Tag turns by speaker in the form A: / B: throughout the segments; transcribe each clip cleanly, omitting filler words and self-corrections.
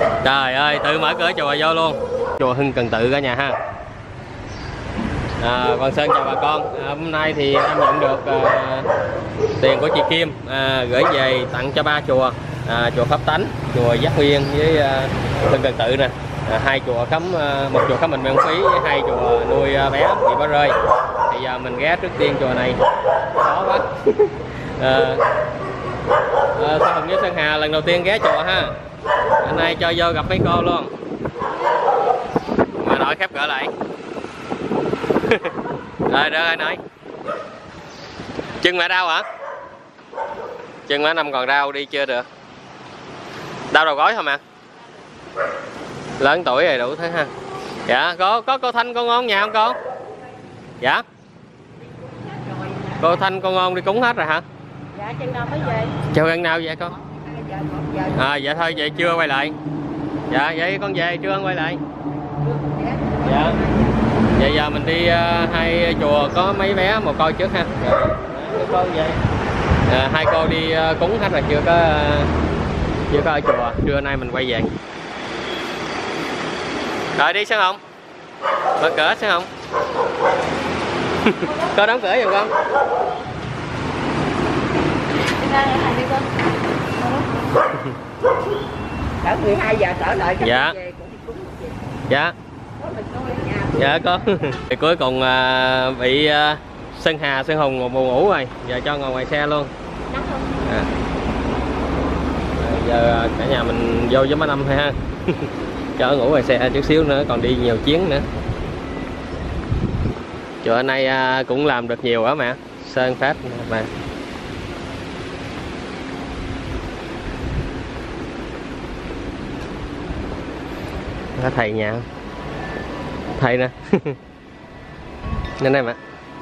A: Trời ơi, tự mở cửa chùa vô luôn. Chùa Hưng Cần Tự cả nhà ha. Còn Sơn chào bà con. Hôm nay thì em nhận được tiền của chị Kim gửi về tặng cho ba chùa, chùa Pháp Tánh, chùa Giác Nguyên với Hưng Cần Tự nè. Hai chùa khám, một chùa khám bệnh miễn phí với hai chùa nuôi bé bị bỏ rơi. Thì giờ mình ghé trước tiên chùa này, khó quá. Sơn Hùng với Sơn Hà lần đầu tiên ghé chùa ha. Hôm nay cho vô gặp mấy cô luôn. Mà nội khép cửa lại. Rồi được rồi nói. Chân mẹ đau hả? Chân mẹ Năm còn đau đi chưa được. Đau đầu gối hả mẹ? Lớn tuổi rồi đủ thứ ha. Dạ, có cô Thanh con Ngon nhà không cô? Dạ. Cô Thanh con Ngon đi cúng hết rồi hả?
B: Dạ, chừng nào mới về?
A: Chừng gần nào vậy con? Dạ thôi vậy trưa quay lại. Dạ vậy con về trưa quay lại. Dạ. Vậy giờ mình đi hai chùa có mấy bé một coi trước ha. Cô vậy. Hai cô đi cúng hết rồi chưa có ở chùa. Trưa nay mình quay về. Rồi đi Sơn Hùng. Mở cửa Sơn Hùng. Cô đóng cửa giùm con.
B: Cỡ 12 giờ trở lại.
A: Dạ. Dạ. Dạ có. Thì cuối cùng bị Sơn Hà, Sơn Hùng một buồn ngủ rồi. Giờ cho ngồi ngoài xe luôn. Giờ cả nhà mình vô với má Năm thôi ha. Cho ngủ ngoài xe chút xíu nữa, còn đi nhiều chuyến nữa. Chùa nay cũng làm được nhiều hả mẹ? Sơn Pháp mà. Có thầy nhà không? Thầy nè. Nên đây mẹ.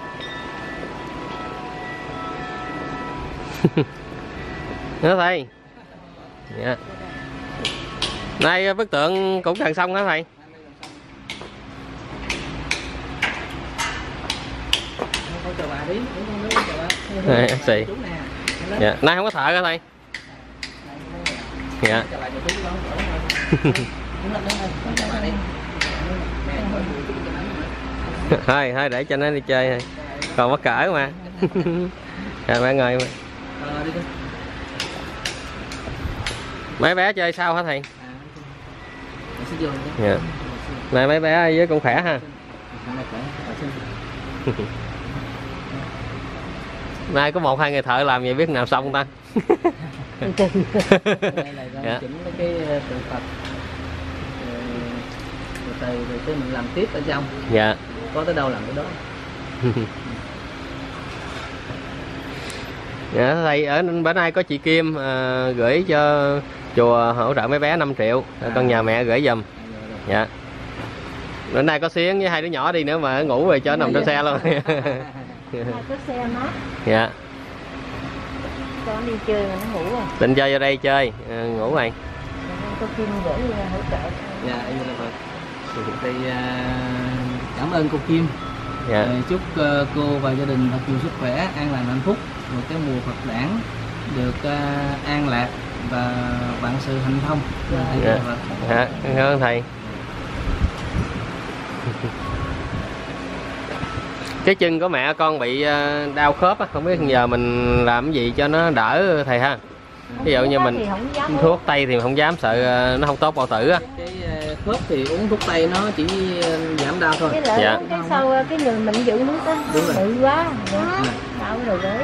A: Nữa thầy. Dạ. Nay bức tượng cũng gần xong hả thầy? Này, xì. Dạ. Nay không có thợ hả thầy? Dạ. Thôi để cho nó đi chơi thôi. Còn mắc cỡ mà. Mẹ ngồi mà. Mấy bé chơi sao hả thầy? Dạ. Này mấy bé với cũng khỏe ha. Nay có một hai người thợ làm vậy biết nào xong ta.
C: Đây là chỉnh cái tượng Phật. Rồi mình làm tiếp ở trong.
A: Dạ.
C: Có tới đâu làm tới đó.
A: Dạ thầy, ở bữa nay có chị Kim gửi cho chùa hỗ trợ mấy bé 5 triệu. Con nhà mẹ gửi giùm. Dạ. Bữa nay có Xiến với hai đứa nhỏ đi nữa mà ngủ rồi cho nằm trên xe luôn.
B: Có xe mát.
A: Dạ.
B: Con đi chơi mà nó ngủ rồi.
A: Định chơi vô đây chơi, ngủ rồi.
B: Cô Kim gửi hỗ trợ.
C: Dạ, thì cảm ơn cô Kim.
A: Dạ.
C: Chúc cô và gia đình thật nhiều sức khỏe, an lành hạnh phúc, một cái mùa Phật đản được an lạc và vạn sự hanh thông.
A: Dạ. Dạ, cảm ơn thầy. Cái chân của mẹ con bị đau khớp á, không biết giờ mình làm cái gì cho nó đỡ thầy ha. Ví dụ như mình thuốc tây thì không dám, sợ nó không tốt bao tử á.
C: Cái khớp thì uống thuốc tây nó chỉ giảm đau thôi.
B: Cái lợi cái sau cái người mình giữ nước á, bự quá. Đau rồi đấy.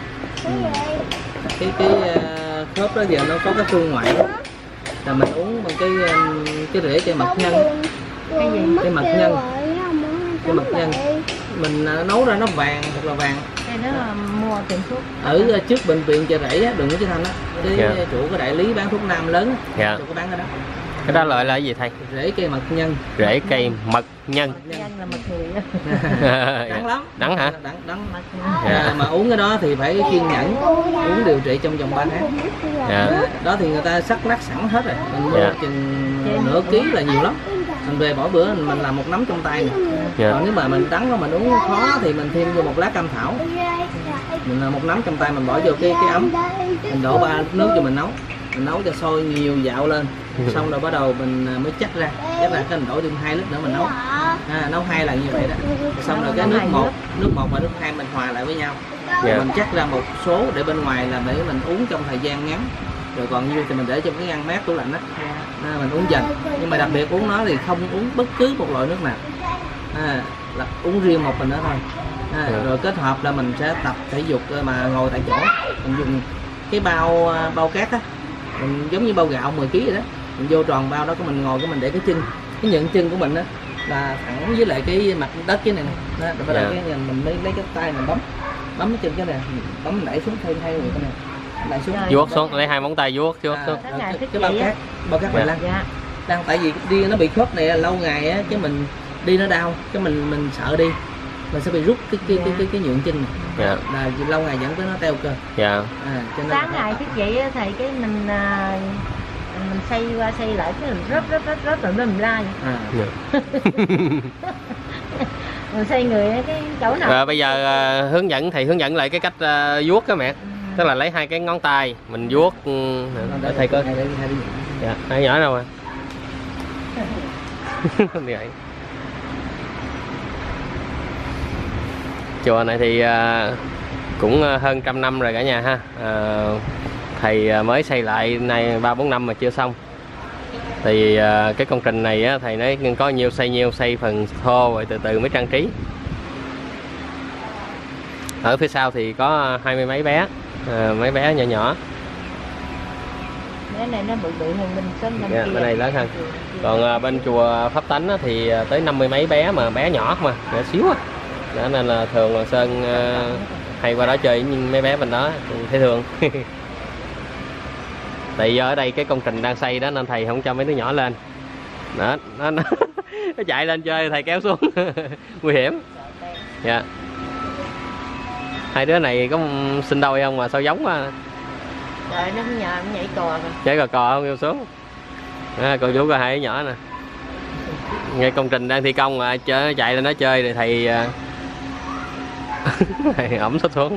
C: Cái khớp đó giờ nó có cái phương ngoại là mình uống bằng cái rễ cây mật nhân.
B: Cái gì?
C: Cái mật nhân. Cái mật nhân mình nấu ra nó vàng hoặc là vàng.
B: Cái đó là mua tiệm thuốc.
C: Ở trước bệnh viện Chợ Rẫy á, đường Nguyễn Chí Thanh á, cái chủ cái đại lý bán thuốc nam lớn á, có bán ở đó.
A: Cái đó loại là cái gì thầy?
C: Rễ cây mật nhân.
A: Rễ cây mật nhân.
B: Nhân là mật người.
C: Đắng lắm.
A: Đắng hả?
C: Đắng. Mà uống cái đó thì phải kiên nhẫn, uống điều trị trong vòng 3 tháng. Đó thì người ta sắc lát sẵn hết rồi. Mình mua chừng nửa ký là nhiều lắm. Mình về mỗi bữa mình làm một nắm trong tay nè. Còn nếu mà mình đắng mà mình uống khó thì mình thêm vô một lá cam thảo. Mình một nắm trong tay mình bỏ vô cái ấm, mình đổ 3 nước cho mình nấu. mình nấu cho sôi nhiều dạo lên, xong rồi bắt đầu mình mới chắc ra cái mình đổ thêm 2 lít nữa mình nấu, nấu 2 lần như vậy đó, xong rồi cái nước một và nước 2 mình hòa lại với nhau, rồi mình chắc ra một số để bên ngoài là để mình uống trong thời gian ngắn, rồi còn nhiêu thì mình để trong cái ngăn mát tủ lạnh đó, mình uống dần. Nhưng mà đặc biệt uống nó thì không uống bất cứ một loại nước nào, là uống riêng một mình đó thôi. Rồi kết hợp là mình sẽ tập thể dục mà ngồi tại chỗ, mình dùng cái bao cát á, mình giống như bao gạo 10 kg vậy đó, mình vô tròn bao đó, của mình ngồi, của mình để cái chân, cái nhận chân của mình á là thẳng với lại cái mặt đất cái này nè, bắt đầu cái mình mới lấy cái tay mình bấm cái chân cái này, bấm mình đẩy xuống thêm 2 người cái này, đẩy xuống,
A: vuốt xuống, lấy 2 móng tay vuốt xuống.
C: Cái bao cát này đang tại vì đi nó bị khớp này lâu ngày á, cái mình đi nó đau, cái mình sợ đi mình sẽ bị rút cái nhượng chân này, là lâu ngày dẫn tới nó teo cơ. Cho nên
B: sáng ngày thức dậy thầy cái mình xây qua xây lại cái mình rớt rồi mình la vậy. Mình xây người cái chỗ nào.
A: Bây giờ hướng dẫn thầy hướng dẫn lại cái cách vuốt đó mẹ. Tức là lấy 2 cái ngón tay mình vuốt. Thầy coi. Dạ, 2 nhỏ đâu à. Vậy. Chùa này thì cũng hơn 100 năm rồi cả nhà ha. Thầy mới xây lại nay 3-4 năm mà chưa xong. Thì cái công trình này á, thầy nói có nhiều xây phần thô rồi từ từ mới trang trí. Ở phía sau thì có 20 mấy bé, mấy bé nhỏ nhỏ.
B: Cái này nó bự hơn bên sân
A: bên này lớn hơn. Còn bên chùa Pháp Tánh á, thì tới 50 mấy bé mà bé nhỏ mà nhỏ xíu á. Đó nên là thường là Sơn hay qua đó chơi nhưng mấy bé bên đó thấy thường. Tại do ở đây cái công trình đang xây đó nên thầy không cho mấy đứa nhỏ lên. Đó, nó chạy lên chơi thầy kéo xuống. Nguy hiểm. Dạ. 2 đứa này có sinh đôi không mà sao giống quá.
B: Trời, nó nhờ nhảy cò rồi.
A: Nhảy cò không, kêu xuống. Còn chú có 2 đứa nhỏ nè. Nghe công trình đang thi công mà chạy lên nó chơi rồi thầy thầy ẩm xuất xuống.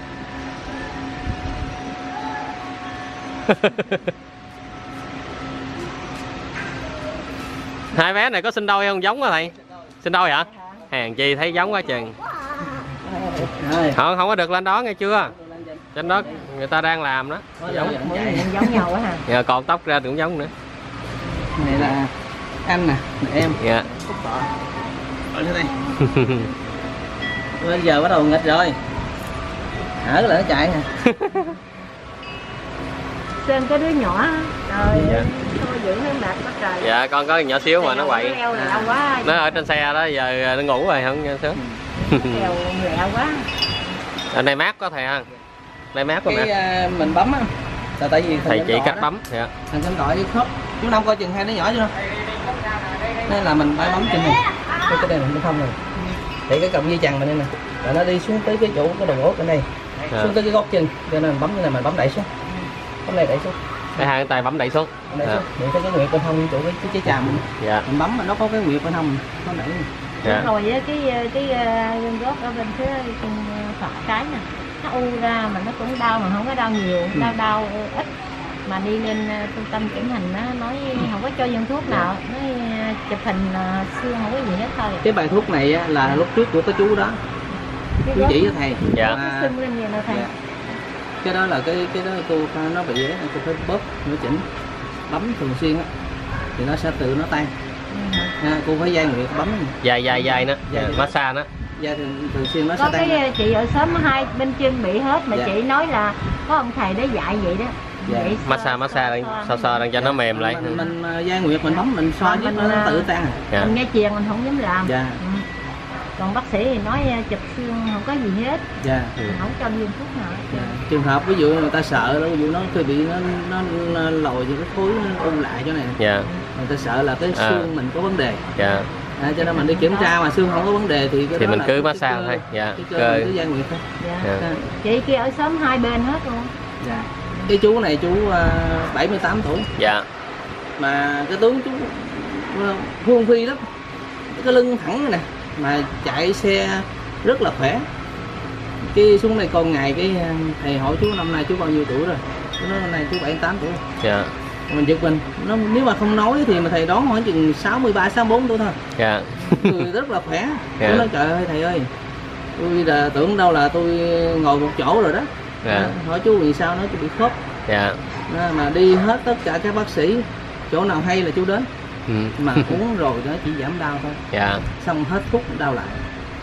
A: Hai bé này có sinh đôi không, giống hả thầy? Sinh đôi hả? Hèn chi thấy giống quá chừng. Không có được lên đó nghe chưa? Trên đó người ta đang làm đó.
B: Giống nhau quá hả?
A: Dạ, còn tóc ra cũng giống nữa.
C: Này là anh nè, em.
A: Dạ.
C: Ở đây. Bây giờ bắt đầu nghịch rồi. Hở lại nó chạy nè.
B: Sơn có đứa nhỏ rồi thôi giữ nó mệt quá trời.
A: Dạ con có nhỏ xíu mà nó quậy. Nó ở trên xe đó giờ nó ngủ rồi không sớm.
B: Leo quá.
A: Ở đây mát có thầy ha. Đây mát có mẹ.
C: Mình bấm á. Là tại vì
A: thầy chỉ cách bấm. Dạ.
C: Thằng chân gọi với khớp. Chúng đông coi chừng 2 đứa nhỏ chưa? Nên là mình phải bấm trên này. Cái đây mình không rồi. Thì cái cọng dây chằng mình đây nè. Rồi nó đi xuống tới cái chỗ cái đầu gối ở đây. Xuống tới cái gót chân. Cho nên mình bấm cái này mình bấm đẩy xuống. Bấm này đẩy xuống.
A: Cái 2 tay bấm đẩy xuống.
C: Đẩy xuống. Để cái nguyệt bên hông chỗ cái trái chàm mình.
A: Dạ.
C: Mình bấm mà nó có cái nguyệt bên hông nó đẩy.
B: Dạ. Rồi với cái gân gót ở bên phía phải trái nè, nó u ra mà nó cũng đau mà không có đau nhiều, đau ít. Mà đi lên trung tâm chỉnh hình nó nói không có cho dân thuốc nào, nói chụp hình xương không có gì hết thôi.
C: Cái bài thuốc này là lúc trước của cái chú đó, chú chỉ cho thầy.
A: Dạ.
B: Xương lên nhiều nào thầy.
C: Dạ. Cái đó là cái đó cô nó bị cô phải bóp nó chỉnh, bấm thường xuyên á thì nó sẽ tự nó tan. Cô phải dai nguyệt bấm
A: dai nữa, massage nó.
C: Dai thường xuyên nó
B: có
C: sẽ tan.
B: Có cái chị ở xóm 2 bên chân bị hết mà chị nói là có ông thầy để dạy vậy đó. Vậy
A: massage sờ đang cho nó mềm lại.
C: Mình dai nguyệt mình bấm mình xoa giúp nó tự tan.
B: Mình nghe chuyền mình không dám làm. Còn bác sĩ thì nói chụp xương không có gì hết. Không cho viên thuốc nào.
C: Trường hợp ví dụ người ta sợ đó, ví dụ nó bị nó lồi những cái khối nó u lại chỗ này. Người ta sợ là cái xương mình có vấn đề. Cho nên mình đi kiểm tra mà xương không có vấn đề thì cái
A: thì
C: đó
A: mình
C: là
A: cứ massage thôi.
C: Cơ dai nguyệt thôi.
B: Chị kia ở xóm 2 bên hết luôn.
C: Cái chú này chú 78 tuổi. Mà cái tướng chú phương phi lắm, cái lưng thẳng nè, mà chạy xe rất là khỏe. Cái xuống đây con ngày cái thầy hỏi chú năm nay chú bao nhiêu tuổi rồi, Tôi nói hôm nay chú 78 tuổi.
A: Dạ.
C: Mình giật mình, nếu mà không nói thì mà thầy đoán khoảng chừng 63, 64 tuổi thôi.
A: Dạ.
C: Người rất là khỏe.
A: Dạ.
C: Tôi nói trời ơi thầy ơi, tôi là tưởng đâu là tôi ngồi một chỗ rồi đó.
A: Dạ.
C: Hỏi chú vì sao, nói tôi bị khớp.
A: Dạ.
C: Mà đi hết tất cả các bác sĩ, chỗ nào hay là chú đến. Mà uống rồi đó chỉ giảm đau thôi.
A: Dạ.
C: Xong hết thuốc đau lại.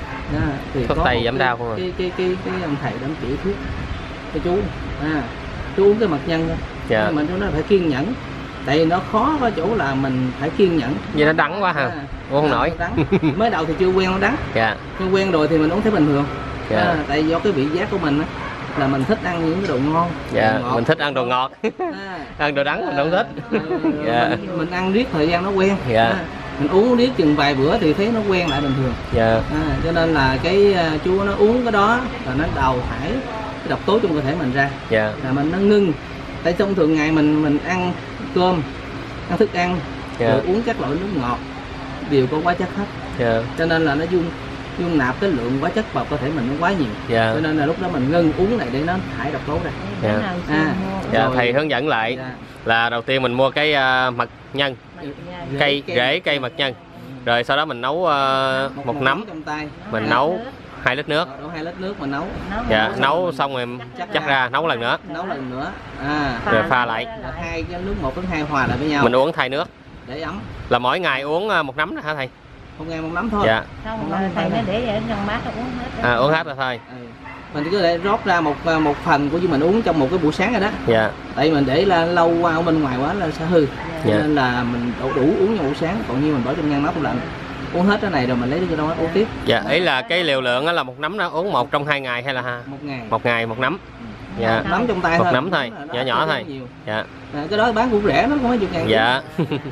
C: Thì
A: thuốc
C: có
A: tây giảm đau không ạ?
C: Cái ông thầy đám chỉ thuốc cho chú. Chú uống cái mật nhân thôi.
A: Dạ.
C: Mình chú nói phải kiên nhẫn. Tại vì nó khó ở chỗ là mình phải kiên nhẫn.
A: Vì nó đắng quá ha. Uống không nổi.
C: Đắng. Mới đầu thì chưa quen nó đắng.
A: Dạ.
C: Nhưng quen rồi thì mình uống thấy bình thường.
A: Dạ.
C: Tại do cái vị giác của mình á, là mình thích ăn những cái đồ ngon.
A: Dạ.
C: Đồ ngọt.
A: Mình thích ăn đồ ngọt. Ăn đồ đắng mình không thích. Dạ.
C: Mình ăn riết thời gian nó quen.
A: Dạ.
C: Mình uống riết chừng vài bữa thì thấy nó quen lại bình thường.
A: Dạ.
C: Cho nên là cái chú nó uống cái đó là nó đào thải cái độc tố trong cơ thể mình ra.
A: Dạ.
C: Là mình nó ngưng. Tại trong thường ngày mình ăn cơm, ăn thức ăn,
A: Dạ.
C: rồi uống các loại nước ngọt đều có hóa chất hết.
A: Dạ.
C: Cho nên là nó dung nạp cái lượng hóa chất vào cơ thể mình nó quá nhiều.
A: Dạ.
C: Cho nên là lúc đó mình ngưng uống này để nó thải độc tố ra.
A: Dạ. Dạ.
C: Rồi.
A: Thầy hướng dẫn lại
C: Dạ.
A: là đầu tiên mình mua cái mật nhân, cây rễ cây mật nhân, rồi sau đó mình nấu một nắm,
C: trong tay.
A: mình nấu 2 lít nước.
C: Đổ 2 lít nước mình nấu.
A: Dạ. Nấu xong rồi chắc ra nấu lần nữa.
C: Nấu lần nữa.
A: Rồi pha lại.
C: Là 2 cái nước 1 đến 2 hòa lại với nhau.
A: Mình uống thay nước.
C: Để ấm.
A: Là mỗi ngày uống 1 nắm hả thầy?
C: Một ngày 1 nắm thôi.
A: Dạ.
B: Không, thầy nó để ở trong bát nó uống hết.
A: Uống hết rồi thôi.
C: Mình chỉ có thể rót ra một phần của mình uống trong một cái buổi sáng rồi đó.
A: Dạ.
C: Tại mình để là lâu qua ở bên ngoài quá là sẽ hư. Cho
A: Dạ.
C: nên là mình đủ uống trong buổi sáng, còn như mình bỏ trong ngăn nắp tủ lạnh. Uống hết cái này rồi mình lấy cái đó uống tiếp.
A: Dạ, ý là cái liều lượng là 1 nắm đó, uống 1 trong 2 ngày hay là
C: 1 ngày.
A: 1 ngày 1 nắm. Dạ.
C: Nắm trong tay
A: Một
C: thôi.
A: nắm thôi, nhỏ nhỏ thôi. Dạ.
C: Cái đó bán cũng rẻ, nó có mấy chục ngàn.
A: Dạ.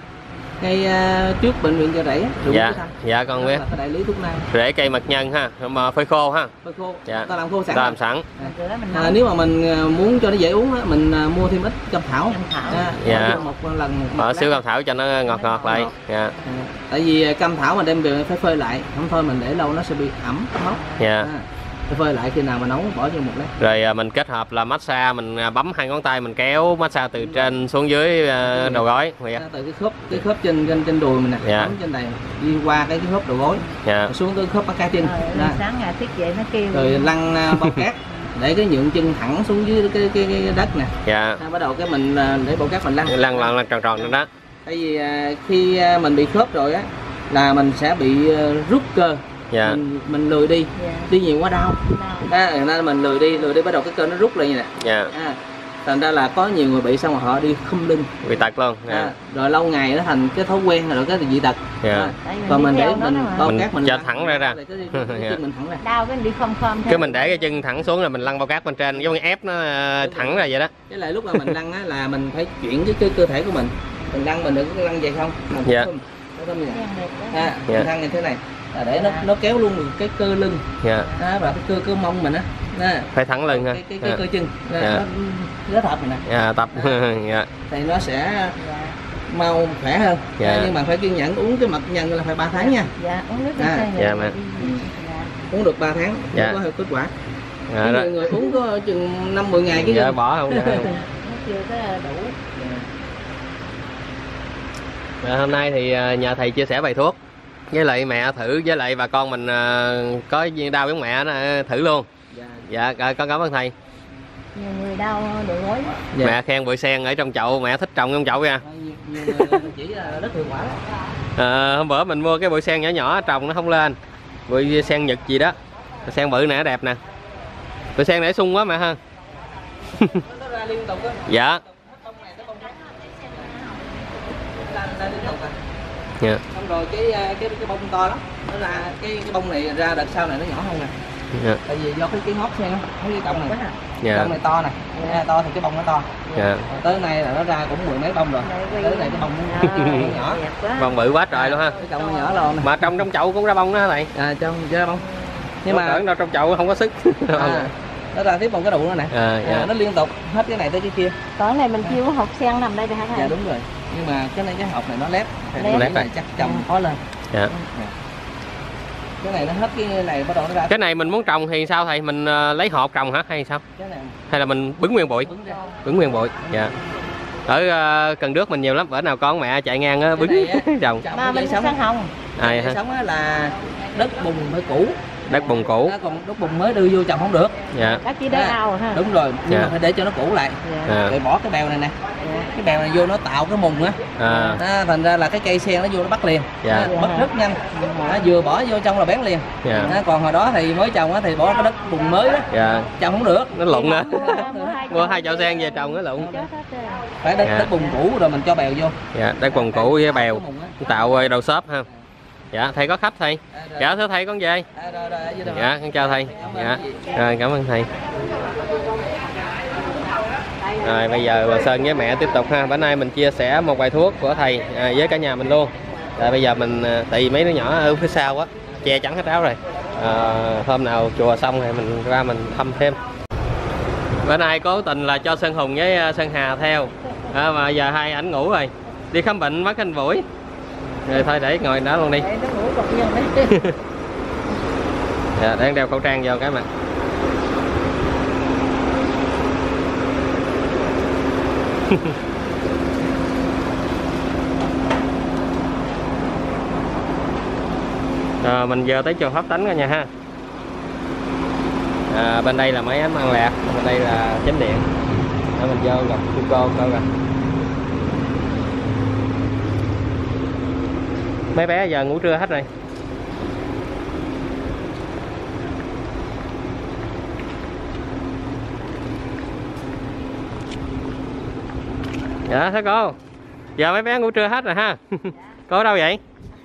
C: Ngay trước bệnh viện Chợ Rẫy á.
A: Dạ. Dạ con biết.
C: Là cái đại lý thuốc nam.
A: Rễ cây mật nhân ha, mà phơi khô ha.
C: Phơi khô.
A: Dạ.
C: Ta làm khô sẵn.
A: Ta làm sẵn.
C: Nếu mà mình muốn cho nó dễ uống á, mình mua thêm ít cam thảo.
A: Dạ.
C: Một lần
A: Bỏ xíu cam thảo cho nó ngọt ngọt lại. Dạ.
C: Tại vì cam thảo mà đem về phải phơi lại, không thôi mình để lâu nó sẽ bị ẩm mốc.
A: Dạ.
C: Phải phơi lại khi nào mà nấu bỏ vô một lát.
A: Rồi mình kết hợp là massage, mình bấm 2 ngón tay mình kéo massage từ trên xuống dưới đầu gối. Dạ.
C: Từ cái khớp trên đùi mình nè,
A: dạ.
C: trên này đi qua cái khớp đầu gối.
A: Dạ.
C: Xuống tới khớp bắp chân.
B: Sáng ngày thức dậy nó kêu.
C: Rồi lăn bao cát để cái nhượng chân thẳng xuống dưới cái đất nè.
A: Dạ.
C: Bắt đầu cái mình để bao cát mình
A: lăn tròn tròn đó.
C: Tại vì khi mình bị khớp rồi á là mình sẽ bị rút cơ.
A: Dạ.
C: Mình lười đi, đi nhiều quá đau. Nên mình lười đi bắt đầu cái cơ nó rút lại như nè.
A: Dạ.
C: Thành ra là có nhiều người bị xong rồi họ đi khum lưng,
A: bị tật luôn. Dạ.
C: Rồi lâu ngày nó thành cái thói quen rồi cái dị tật.
A: Dạ.
C: Và mình để mình bao cát mình
A: cho thẳng ra.
C: Mình thẳng ra.
B: Đau cái đi khom
A: cái mình để cái chân thẳng xuống rồi mình lăn bao cát bên trên, giống như ép nó thẳng ra vậy đó.
C: Cái lại lúc mà mình lăn á là mình phải chuyển cái cơ thể của mình lăn, mình đừng có lăn vậy không.
A: Dạ.
C: Mình lăn như thế này là để nó kéo luôn được cái cơ lưng.
A: Dạ.
C: Và cái cơ mông mình á.
A: Phải thẳng lưng ha.
C: Cái cơ chân. Nó tập mình nè.
A: Dạ, tập. Dạ.
C: Thì nó sẽ mau khỏe hơn.
A: Dạ.
C: Nhưng mà phải kiên nhẫn, uống cái mật nhân là phải 3 tháng nha.
B: Dạ, uống nước
A: dạ mẹ.
C: Uống được 3 tháng
A: dạ.
C: có kết quả.
A: Dạ,
C: người uống có chừng 5-10 ngày cái
A: dạ, bỏ không.
B: Chưa có đủ.
A: Hôm nay thì nhờ thầy chia sẻ bài thuốc với lại mẹ thử, với lại bà con mình có đau giống mẹ nó thử luôn. Dạ, con cảm ơn thầy.
B: Nhiều người đau đầu gối.
A: Dạ. Mẹ khen bụi sen ở trong chậu, mẹ thích trồng trong chậu nha.
C: Nhiều người chỉ là rất hiệu quả.
A: Hôm bữa mình mua cái bụi sen nhỏ nhỏ trồng nó không lên, bụi sen Nhật gì đó, sen bự nè, đẹp nè, bụi sen để sung quá mẹ ha.
C: Nó ra liên tục á.
A: Dạ. Dạ.
C: Xong rồi cái bông to lắm, nó ra cái bông này ra đợt sau này nó nhỏ hơn nè.
A: Dạ.
C: Tại vì do cái ngót sen á, cái cọng này.
A: Dạ.
C: Cọng này to nè, to thì cái bông nó to.
A: Dạ.
C: Tới nay là nó ra cũng 10 mấy bông rồi. Tới này cái bông nó nhỏ.
A: Bông bự quá trời luôn ha.
C: Cái cọng nó nhỏ luôn nè.
A: Mà trong chậu cũng ra bông đó thầy.
C: Trong ra bông. Nhưng mà
A: đâu trong chậu không có sức.
C: Nó ra tiếp bông cái đụ nữa nè.
A: Dạ.
C: Nó liên tục hết cái này tới cái kia.
B: Tối này mình chưa có hộp sen nằm đây hả thầy?
C: Dạ đúng rồi. Nhưng mà cái này cái hộp này nó lép.
A: Lép
C: này chắc trồng khó lên.
A: Dạ.
C: Cái này nó hết cái này bắt đầu nó ra.
A: Cái này mình muốn trồng thì sao thầy? Mình lấy hộp trồng hả hay sao?
C: Cái này
A: Hay là mình bứng nguyên bụi? Bứng nguyên bụi. Dạ. Ở Cần Đước mình nhiều lắm, bữa nào con mẹ chạy ngang bứng trồng.
B: Mà mình sống hồng.
C: Ai hả? Sống là đất bùn hơi cũ.
A: Đất bùn cũ.
C: Còn đất bùn mới đưa vô trồng không được.
A: Dạ.
B: Đất chỉ đáy ao ha.
C: Đúng rồi, nhưng mà phải để cho nó cũ lại. Rồi bỏ cái bèo này nè. Cái bèo này vô nó tạo cái mùng á. Thành ra là cái cây sen nó vô nó bắt liền. Bắt rất nhanh. Vừa bỏ vô trong là bén liền. Còn hồi đó thì mới trồng thì bỏ cái đất bùn mới đó. Trồng không được.
A: Nó lụng nữa. Mua 2 chậu sen về trồng nó lụng.
C: Phải đất bùn cũ rồi mình cho bèo vô.
A: Dạ, đất bùn cũ với bèo tạo đầu xốp ha. Dạ, thầy có khách thầy. Dạ, thưa thầy con về. Dạ, con chào thầy. Dạ, rồi cảm ơn thầy. Rồi bây giờ bà Sơn với mẹ tiếp tục ha. Bữa nay mình chia sẻ một bài thuốc của thầy với cả nhà mình luôn. Rồi bây giờ mình tùy mấy đứa nhỏ ở phía sau á, che chắn hết áo rồi. Hôm nào chùa xong thì mình ra mình thăm thêm. Bữa nay cố tình là cho Sơn Hùng với Sơn Hà theo. Mà giờ hai ảnh ngủ rồi. Đi khám bệnh mất anh buổi. Rồi thôi để ngồi đó luôn đi. Dạ, đang đeo khẩu trang vô cái mà. Mình giờ tới chùa Pháp Tánh rồi nha ha. Bên đây là máy ấm ăn lạc, bên đây là chánh điện. Mình vô gặp cô coi rồi. Mấy bé giờ ngủ trưa hết rồi. Dạ thưa cô. Giờ mấy bé ngủ trưa hết rồi ha. Cô ở đâu vậy?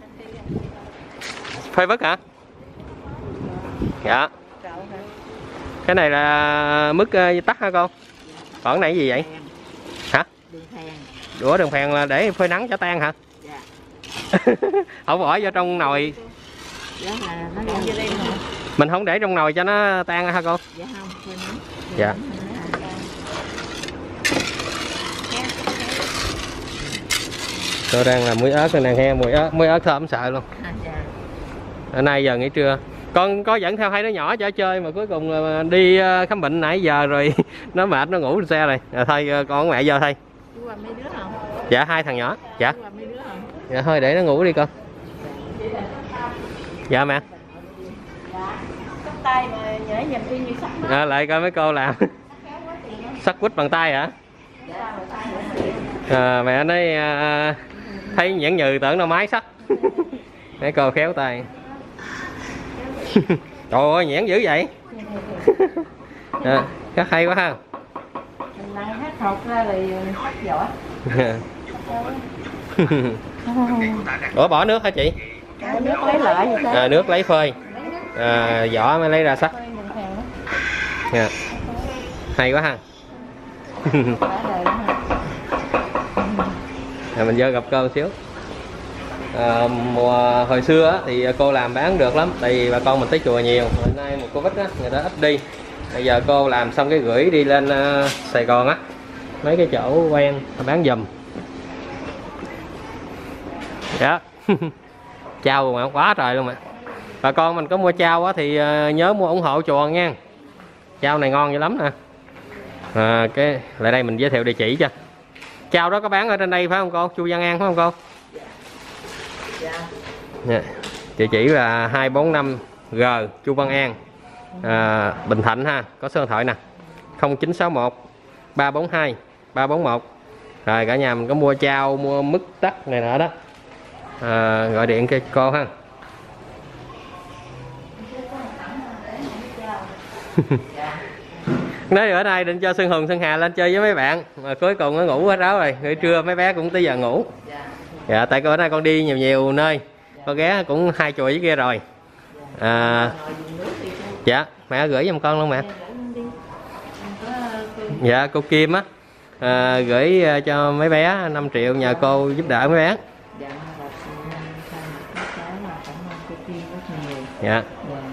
A: Phơi bức hả? Dạ. Cái này là mứt tắc hả cô? Còn cái này gì vậy? Hả? Đũa đường phèn là để phơi nắng cho tan hả? Không bỏ vô trong nồi. Mình không để trong nồi cho nó tan hả cô? Dạ không. Dạ. Tôi đang làm muối ớt này nè, muối ớt thơm sợ luôn. Hôm nay giờ nghỉ trưa. Con có dẫn theo 2 đứa nhỏ cho chơi mà cuối cùng đi khám bệnh nãy giờ rồi nó mệt nó ngủ trên xe rồi. Thôi con mẹ vô thôi. Dạ 2 thằng nhỏ. Dạ. Dạ thôi để nó ngủ đi con. Dạ mẹ. Lại coi mấy cô làm. Sắc quýt bằng tay hả? Mẹ nói thấy nhẫn nhừ tưởng nó máy sắt. Mấy cô khéo tay. Trời ơi nhẽn dữ vậy. Rất hay quá ha.
B: Hát học ra rồi sắc vỏ.
A: Ủa bỏ nước hả chị?
B: Nước lấy lại.
A: Nước lấy phơi. Vỏ mới lấy ra sắc. Hay quá ha. Mình vô gặp cô một xíu. Mùa hồi xưa á, thì cô làm bán được lắm, tại vì bà con mình tới chùa nhiều. Hôm nay một Covid á, người ta ít đi. Bây giờ cô làm xong cái gửi đi lên Sài Gòn á, mấy cái chỗ quen bán giùm. Dạ. Chao mà quá trời luôn mà. Bà con mình có mua chao á thì nhớ mua ủng hộ chùa nha. Chao này ngon dữ lắm nè. Cái lại đây mình giới thiệu địa chỉ cho. Chao đó có bán ở trên đây phải không cô? Chu Văn An phải không cô? Dạ. Địa chỉ là 245G Chu Văn An, Bình Thạnh ha. Có số điện thoại nè 0961 342 341. Rồi cả nhà mình có mua chao, mua mứt tắc này nọ đó, gọi điện cho cô ha. Nói ở đây định cho Xuân Hùng, Xuân Hà lên chơi với mấy bạn mà cuối cùng nó ngủ hết ráo rồi. Nghỉ trưa mấy bé cũng tới giờ ngủ. Dạ tại bữa nay con đi nhiều nơi, con ghé cũng 2 chùa với kia rồi. Dạ mẹ gửi giùm con luôn mẹ. Dạ cô Kim á, gửi cho mấy bé 5 triệu nhờ cô giúp đỡ mấy bé. Dạ.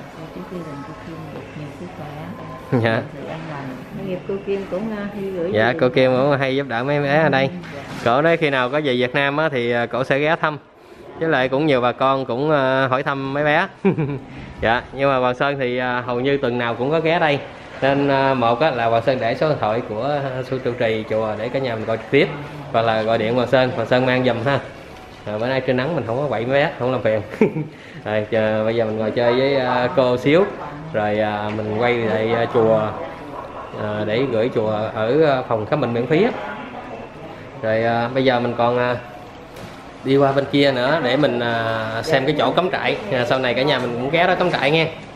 A: Dạ.
B: Cô Kim cũng hay gửi.
A: Dạ cô Kim cũng hay giúp đỡ mấy bé ở đây. Cổ nói khi nào có về Việt Nam á, thì cổ sẽ ghé thăm. với lại cũng nhiều bà con cũng hỏi thăm mấy bé. Dạ, nhưng mà Hoàng Sơn thì hầu như tuần nào cũng có ghé đây, nên một là Hoàng Sơn để số điện thoại của sư trụ trì chùa để cả nhà mình gọi trực tiếp, hoặc là gọi điện Hoàng Sơn mang giùm ha. Bữa nay trên nắng mình không có quậy mấy bé, không làm phiền. Rồi bây giờ mình ngồi chơi với cô xíu, rồi mình quay lại chùa để gửi chùa ở phòng khám bệnh miễn phí á. Rồi bây giờ mình còn đi qua bên kia nữa để mình xem cái chỗ cắm trại. Sau này cả nhà mình cũng ghé đó cắm trại nghe.